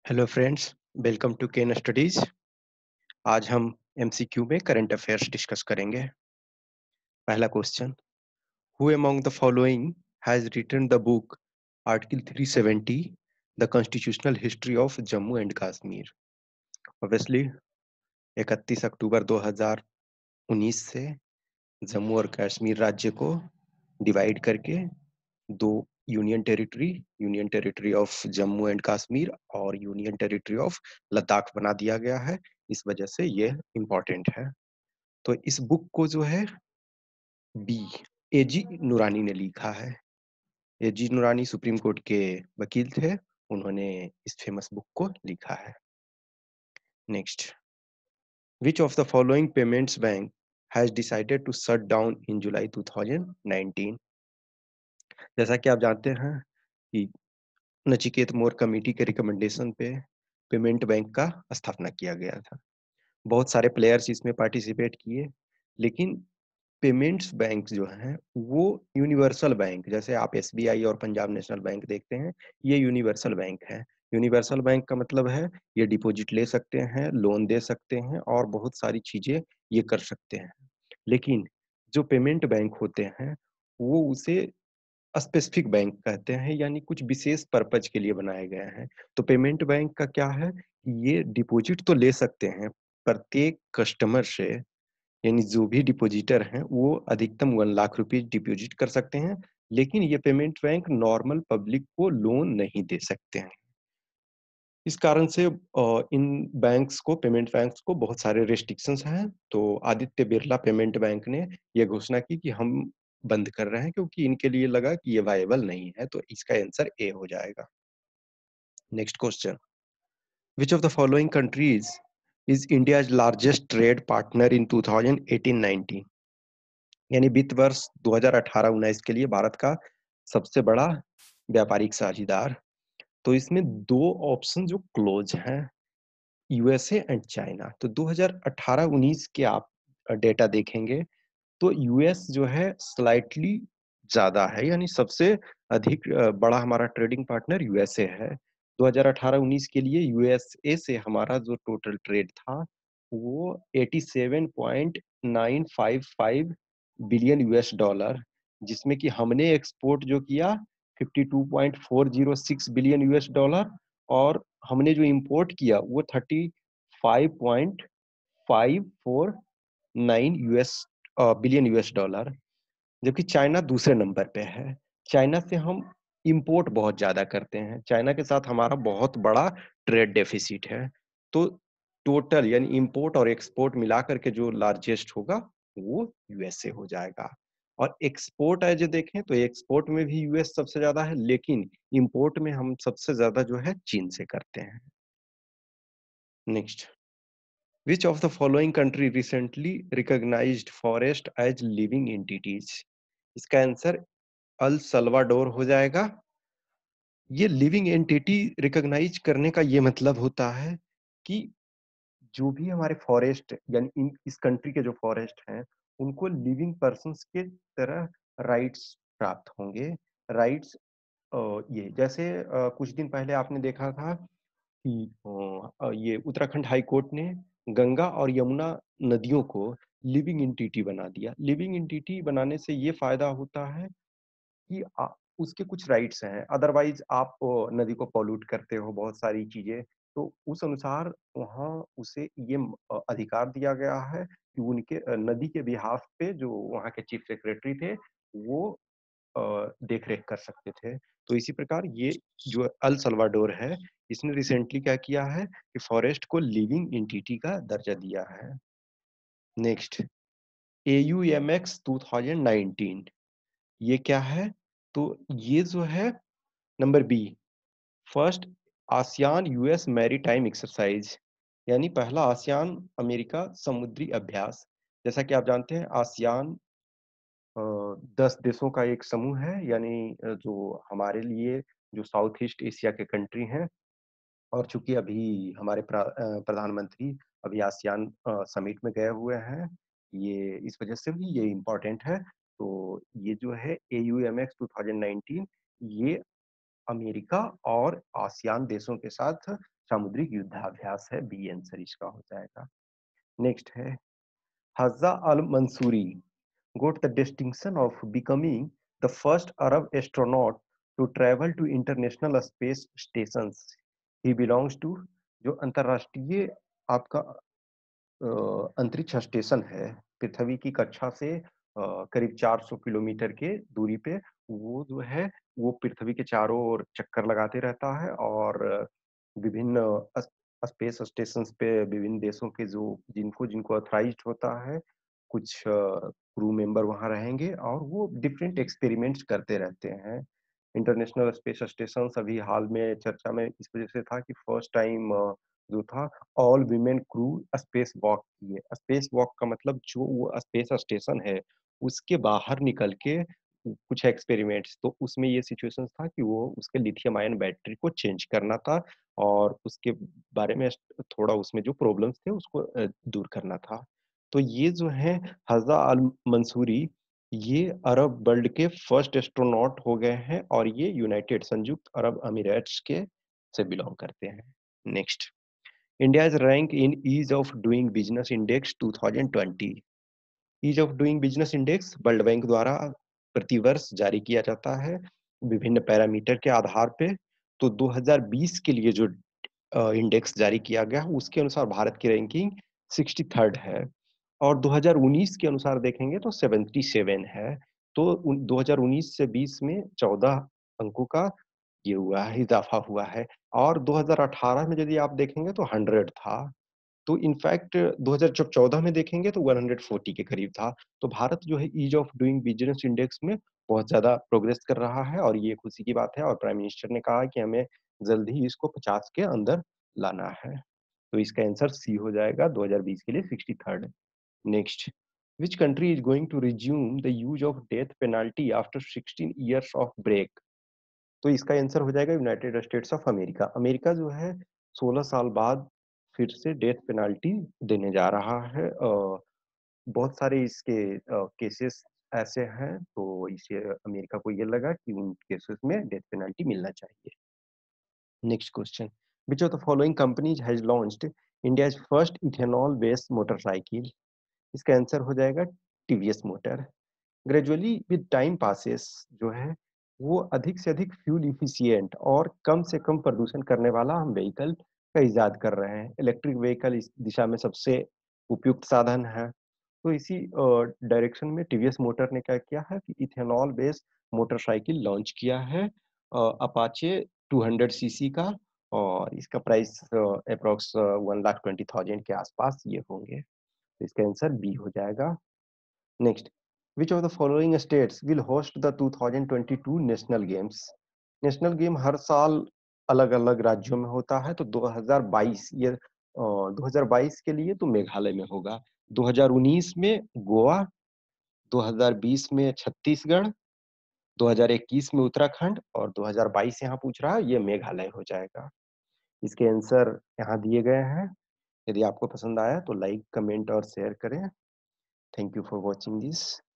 Hello friends, welcome to Ken studies. आज हम MCQ में करंट अफेयर्स डिस्कस करेंगे। पहला question, who among the following has written the book article 370 the constitutional history of Jammu and Kashmir. Obviously 31 अक्टूबर 2019 से जम्मू और कश्मीर राज्य को डिवाइड करके दो union territory of Jammu and Kashmir और यूनियन टेरिटरी ऑफ लद्दाख बना दिया गया है। इस वजह से ये इम्पोर्टेंट है। तो इस बुक को जो है बी एजी नूरानी ने लिखा है। एजी नूरानी सुप्रीम कोर्ट के वकील थे, उन्होंने इस फेमस बुक को लिखा है। Next, which of the following payments bank has decided to shut down in July 2019। जैसा कि आप जानते हैं कि नचिकेत मोर कमेटी के रिकमेंडेशन पे पेमेंट बैंक का स्थापना किया गया था। बहुत सारे प्लेयर्स इसमें पार्टिसिपेट किए, लेकिन पेमेंट्स बैंक जो है वो यूनिवर्सल बैंक, जैसे आप एसबीआई और पंजाब नेशनल बैंक देखते हैं, ये यूनिवर्सल बैंक है। यूनिवर्सल बैंक का मतलब है ये डिपॉजिट ले सकते हैं, लोन दे सकते हैं और बहुत सारी चीजें ये कर सकते हैं। लेकिन जो पेमेंट बैंक होते हैं वो उसे स्पेसिफिक बैंक कहते हैं, यानी कुछ विशेष पर्पज के लिए बनाए गए हैं। तो पेमेंट बैंक का क्या है कि ये डिपॉजिट तो ले सकते हैं प्रत्येक कस्टमर से, यानी जो भी डिपॉजिटर हैं वो अधिकतम 1 लाख रुपए डिपॉजिट कर सकते हैं, लेकिन ये पेमेंट बैंक नॉर्मल पब्लिक को लोन नहीं दे सकते हैं। इस कारण से इन बैंक्स को, पेमेंट बैंक्स को बहुत सारे रेस्ट्रिक्शंस हैं। तो आदित्य बिरला पेमेंट बैंक ने यह घोषणा की कि हम बंद कर रहे हैं, क्योंकि इनके लिए लगा कि ये वायबल नहीं है। तो इसका आंसर ए हो जाएगा। Next question, which of the following countries is India's largest trade partner in 2018-19। यानी वित्त वर्ष 2018-19 के लिए भारत का सबसे बड़ा व्यापारिक साझेदार। तो इसमें दो ऑप्शन जो क्लोज हैं, यूएसए एंड चाइना। तो 2018-19 के आप डेटा देखेंगे तो यूएस जो है स्लाइटली ज्यादा है, यानी सबसे अधिक बड़ा हमारा ट्रेडिंग पार्टनर यूएसए है। 2018-19 के लिए यूएसए से हमारा जो टोटल ट्रेड था वो 87.955 बिलियन यूएस डॉलर, जिसमें कि हमने एक्सपोर्ट जो किया 52.406 बिलियन यूएस डॉलर, और हमने जो इंपोर्ट किया वो 35.549 बिलियन यूएस डॉलर। जबकि चाइना दूसरे नंबर पे है। चाइना से हम इंपोर्ट बहुत ज्यादा करते हैं, चाइना के साथ हमारा बहुत बड़ा ट्रेड डेफिसिट है। तो टोटल यानी इंपोर्ट और एक्सपोर्ट मिलाकर के जो लार्जेस्ट होगा वो यूएसए हो जाएगा। और एक्सपोर्ट एज देखें तो एक्सपोर्ट में भी यूएस सबसे ज्यादा है, लेकिन इंपोर्ट में हम सबसे ज्यादा जो है चीन से करते हैं। Next, which of the following country recently recognized forest as living entities। इसका आंसर अल सल्वाडोर हो जाएगा। ये लिविंग एंटिटी रिकॉग्नाइज करने का ये मतलब होता है कि जो भी हमारे फॉरेस्ट, यानी इस कंट्री के जो फॉरेस्ट हैं उनको लिविंग पर्सन्स के तरह राइट्स प्राप्त होंगे। राइट्स ये जैसे कुछ दिन पहले आपने देखा था कि ये उत्तराखंड हाई कोर्ट ने गंगा और यमुना नदियों को लिविंग एंटिटी बना दिया। लिविंग एंटिटी बनाने से ये फायदा होता है कि उसके कुछ राइट्स हैं, अदरवाइज आप नदी को पॉल्यूट करते हो बहुत सारी चीजें। तो उस अनुसार वहाँ उसे ये अधिकार दिया गया है कि उनके नदी के बिहाफ पे जो वहाँ के चीफ सेक्रेटरी थे वो देख रेख कर सकते थे। तो इसी प्रकार ये जो अल सल्वाडोर है, इसने रिसेंटली क्या किया है कि फॉरेस्ट को लिविंग एंटिटी का दर्जा दिया है। नेक्स्ट, AUMX 2019 ये क्या है? तो ये जो है number B, first ASEAN US maritime exercise, यानी पहला आसियान अमेरिका समुद्री अभ्यास। जैसा कि आप जानते हैं आसियान 10 देशों का एक समूह है, यानी जो हमारे लिए जो साउथ ईस्ट एशिया के कंट्री हैं। और चूंकि अभी हमारे प्रधानमंत्री अभी आसियान समिट में गए हुए हैं, ये इस वजह से भी ये इम्पोर्टेंट है। तो ये जो है AUMX 2019 ये अमेरिका और आसियान देशों के साथ सामुद्रिक युद्धाभ्यास है, बी आंसर इसका हो जाएगा। नेक्स्ट है हज़ा al Mansuri got the distinction of becoming the first Arab astronaut to travel to international space stations. He belongs to जो अंतरराष्ट्रीय आपका अंतरिक्ष स्टेशन है पृथ्वी की कक्षा से करीब 400 किलोमीटर के दूरी पे वो जो है वो पृथ्वी के चारों ओर चक्कर लगाते रहता है और विभिन्न स्पेस स्टेशन पे विभिन्न देशों के जो जिनको जिनको ऑथराइज्ड होता है कुछ क्रू मेंबर वहां रहेंगे और वो डिफरेंट एक्सपेरिमेंट्स करते रहते हैं। इंटरनेशनल स्पेस स्टेशन अभी हाल में चर्चा में इस वजह से था कि फर्स्ट टाइम जो था all women crew space walk किए। स्पेस वॉक का मतलब जो वो स्पेस स्टेशन है उसके बाहर निकल के कुछ एक्सपेरिमेंट्स, तो उसमें ये सिचुएशन था कि वो उसके लिथियम आयन बैटरी को चेंज करना था और उसके बारे में थोड़ा उसमें जो प्रॉब्लम्स थे उसको दूर करना था। तो ये जो है हज़ा अल मंसूरी ये अरब वर्ल्ड के फर्स्ट एस्ट्रोनॉट हो गए हैं और ये यूनाइटेड संयुक्त अरब अमीरात के से बिलोंग करते हैं। Next, India's rank in Ease of Doing Business Index 2020। Ease of doing business index world bank द्वारा प्रतिवर्ष जारी किया जाता है विभिन्न पैरामीटर के आधार पे। तो 2020 के लिए जो इंडेक्स जारी किया गया उसके अनुसार भारत की रैंकिंग 63rd है और 2019 के अनुसार देखेंगे तो 77 है। तो 2019 से 20 में 14 अंकों का ये हुआ है, इजाफा हुआ है और 2018 में यदि आप देखेंगे तो 100 था। तो इनफैक्ट 2014 में देखेंगे तो 140 के करीब था। तो भारत जो है ease of doing business index में बहुत ज़्यादा प्रोग्रेस कर रहा है और ये खुशी की बात है और प्राइम मिनिस्टर ने कहा कि हमें जल्द ही इसको 50 के अंदर लाना है। तो इसका आंसर सी हो जाएगा 2020 के लिए 63rd। Next, which country is going to resume the use of death penalty after 16 years of break? तो इसका आंसर हो जाएगा United States of America. America जो है 16 साल बाद फिर से डेथ पेनल्टी देने जा रहा है। बहुत सारे इसके केसेस ऐसे हैं तो इसे अमेरिका को ये लगा कि उन केसेस में डेथ पेनल्टी मिलना चाहिए। Next question, which of the following companies has launched India's first ethanol based motorcycle? इसका आंसर हो जाएगा TVS motor. Gradually with time passes जो है वो अधिक से अधिक फ्यूल इफिशिएंट और कम से कम प्रदूषण करने वाला हम व्हीकल का इजाद कर रहे हैं। इलेक्ट्रिक व्हीकल इस दिशा में सबसे उपयुक्त साधन है। तो इसी डायरेक्शन में टीवीएस मोटर ने क्या किया है कि इथेनॉल बेस्ड मोटरसाइकिल लॉन्च किया है अपाचे 200 सीसी का और इसका प्राइस अप्रोक्स 1,20,000 के आसपास ये होंगे। तो इसका आंसर बी हो जाएगा। Next, which of the following states will host the 2022 national games? National game हर साल अलग-अलग राज्यों में होता है तो 2022 ये 2022 के लिए तो मेघालय में होगा, 2019 में गोवा, 2020 में छत्तीसगढ़, 2021 में उत्तराखंड और 2022 यहाँ पूछ रहा है ये मेघालय हो जाएगा। इसके आंसर यहाँ दिए गए हैं। यदि आपको पसंद आया तो लाइक, कमेंट और शेयर करें। Thank you for watching this.